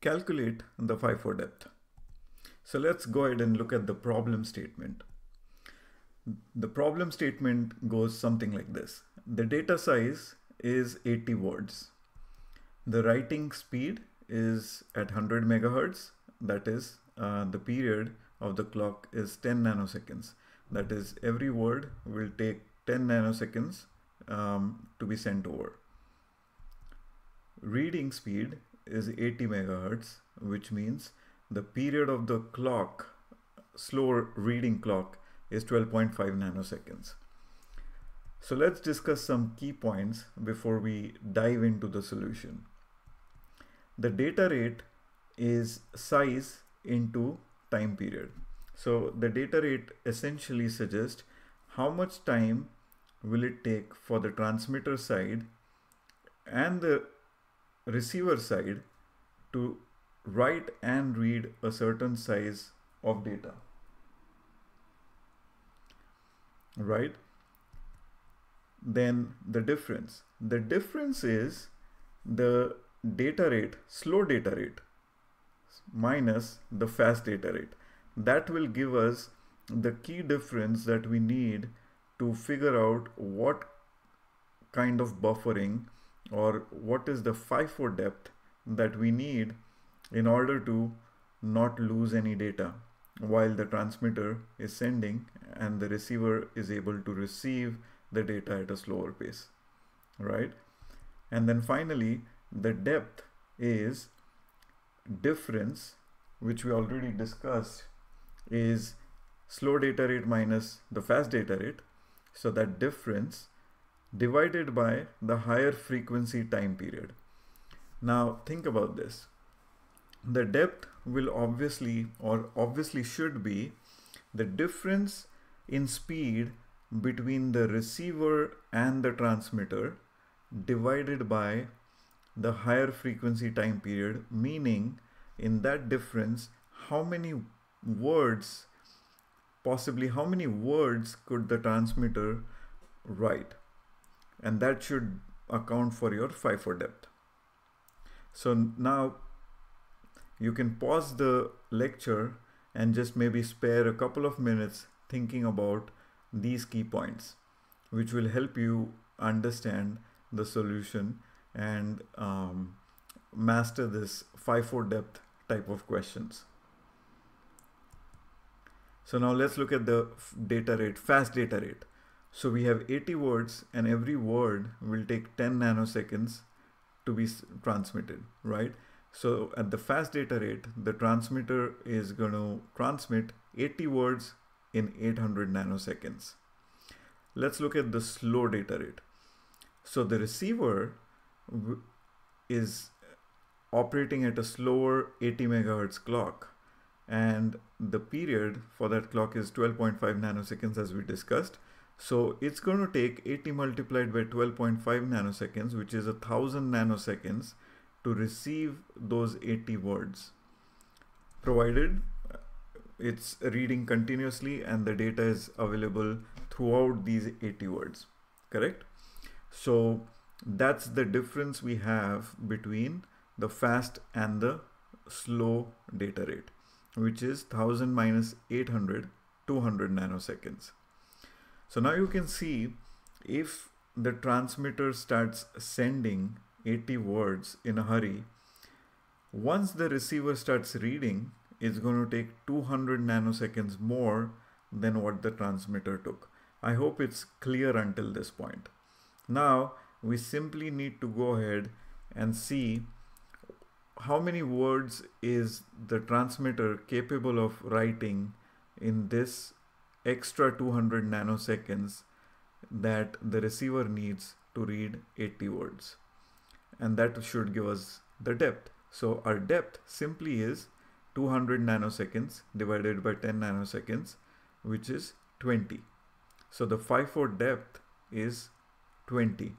calculate the FIFO depth. So let's go ahead and look at the problem statement. The problem statement goes something like this. The data size is 80 words. The writing speed is at 100 megahertz. That is, the period of the clock is 10 nanoseconds. That is, every word will take 10 nanoseconds to be sent over. Reading speed is 80 megahertz, which means the period of the clock, slower reading clock, is 12.5 nanoseconds. So let's discuss some key points before we dive into the solution. The data rate is size into time period. So the data rate essentially suggests how much time will it take for the transmitter side and the receiver side to write and read a certain size of data, right? Then the difference is the data rate, slow data rate, minus the fast data rate. That will give us the key difference that we need to figure out what kind of buffering or what is the FIFO depth that we need in order to not lose any data while the transmitter is sending and the receiver is able to receive the data at a slower pace, right? And then finally, the depth is difference, which we already discussed, is slow data rate minus the fast data rate. So that difference divided by the higher frequency time period. Now think about this. The depth will obviously should be the difference in speed between the receiver and the transmitter divided by the higher frequency time period, meaning in that difference, how many words could the transmitter write? And that should account for your FIFO depth. So now you can pause the lecture and just maybe spare a couple of minutes thinking about these key points, which will help you understand the solution and master this FIFO depth type of questions. So now let's look at the data rate, fast data rate. So we have 80 words and every word will take 10 nanoseconds to be transmitted, right? So at the fast data rate, the transmitter is going to transmit 80 words in 800 nanoseconds. Let's look at the slow data rate. So the receiver is operating at a slower 80 megahertz clock, and the period for that clock is 12.5 nanoseconds as we discussed. So it's going to take 80 multiplied by 12.5 nanoseconds, which is 1000 nanoseconds to receive those 80 words, provided it's reading continuously and the data is available throughout these 80 words, correct? So that's the difference we have between the fast and the slow data rate, which is 1000 minus 800, 200 nanoseconds. So now you can see if the transmitter starts sending 80 words in a hurry, once the receiver starts reading, it's going to take 200 nanoseconds more than what the transmitter took. I hope it's clear until this point. Now we simply need to go ahead and see how many words is the transmitter capable of writing in this extra 200 nanoseconds that the receiver needs to read 80 words. And that should give us the depth. So our depth simply is 200 nanoseconds divided by 10 nanoseconds, which is 20. So the FIFO depth is 20.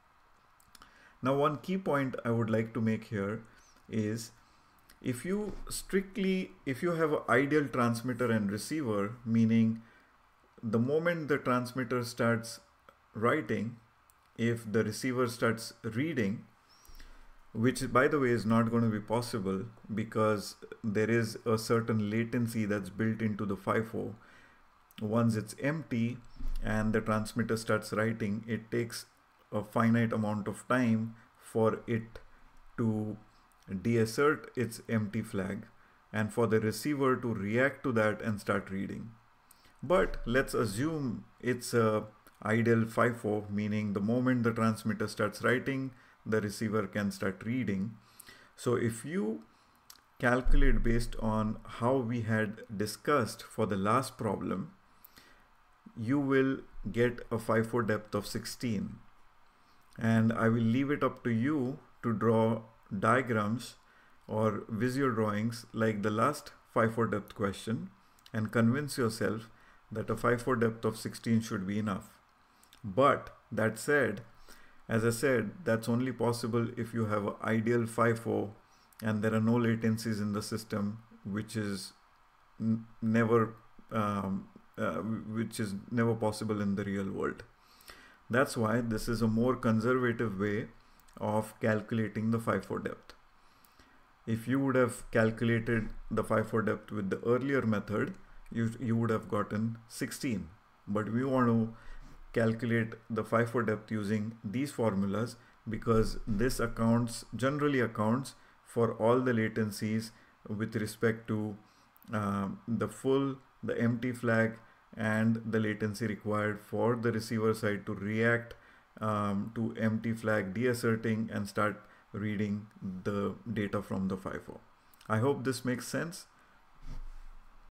Now one key point I would like to make here is if you have an ideal transmitter and receiver, meaning the moment the transmitter starts writing, if the receiver starts reading, which by the way is not going to be possible because there is a certain latency that's built into the FIFO. Once it's empty and the transmitter starts writing, it takes a finite amount of time for it to deassert its empty flag and for the receiver to react to that and start reading. But let's assume it's a ideal FIFO, meaning the moment the transmitter starts writing, the receiver can start reading. So if you calculate based on how we had discussed for the last problem, you will get a FIFO depth of 16. And I will leave it up to you to draw diagrams or visual drawings like the last FIFO depth question and convince yourself that a FIFO depth of 16 should be enough. But that said, as I said, that's only possible if you have an ideal FIFO and there are no latencies in the system, which is never possible in the real world. That's why this is a more conservative way of calculating the FIFO depth. If you would have calculated the FIFO depth with the earlier method, you would have gotten 16. But we want to calculate the FIFO depth using these formulas because this generally accounts for all the latencies with respect to the empty flag and the latency required for the receiver side to react to empty flag deasserting and start reading the data from the FIFO. I hope this makes sense.